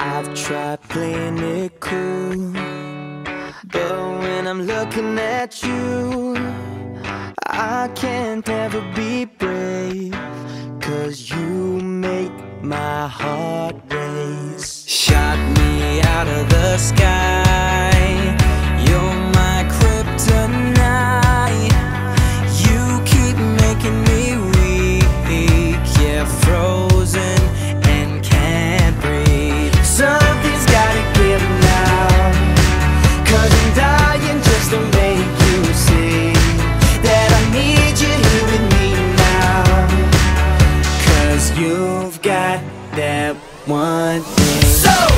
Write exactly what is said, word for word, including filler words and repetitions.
I've tried playing it cool, but when I'm looking at you, I can't ever be brave, 'cause you make my heart race. Shot me out of the sky, you're my kryptonite. You keep making me weak, yeah, frozen and can't breathe. Something's gotta give now, 'cause I'm dying just to make you see that I need you here with me now. 'Cause you've got that one thing. So